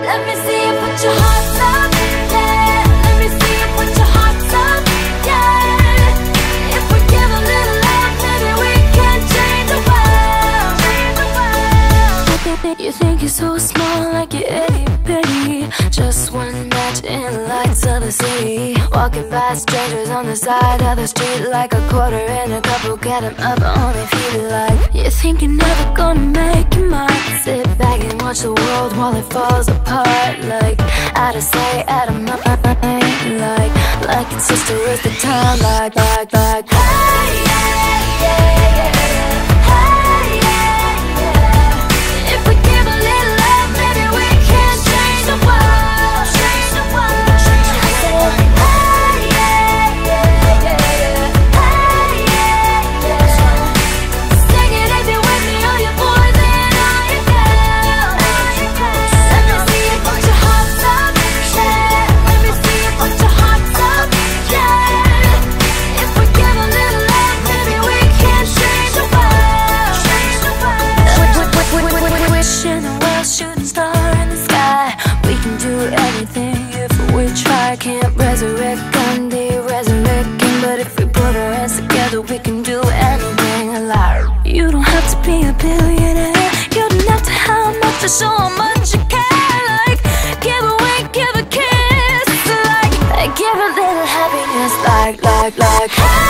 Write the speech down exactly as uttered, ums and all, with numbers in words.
Let me see you put your hearts up, yeah. Let me see you put your hearts up, yeah. If we give a little love, maybe we can change the world. You think you're so small, like you're itty bitty, just one match in the lights of the city. Walking by strangers on the side of the street, like a quarter in a couple, get 'em up on their feet. Like you think you're never gonna make it, might sit back and watch the world while it falls apart. Like out of sight, out of mind. Like, like it's just a waste of time. Like, like, like, hey, yeah, yeah, yeah. Hey, yeah, yeah. If we give a little love, maybe we can change the world. Change the world. I said, hey, yeah, yeah, yeah. Hey, yeah, yeah. Sing it if you're with me, all your boys and all your girls. Let me see you put your hearts up, yeah. Let me see you put your hearts up, yeah. If we give a little love, maybe we can change the world. Change the world. Wishing the world, shooting star in the sky. We can do anything if we try. Can't resurrect Gandhi, resurrect him, but if we put our hands together, we can do anything alive. You don't have to be a billionaire. You don't have to have much to show how much you care. Like, give a wink, give a kiss. Like, give a little happiness. Like, like, like, hey.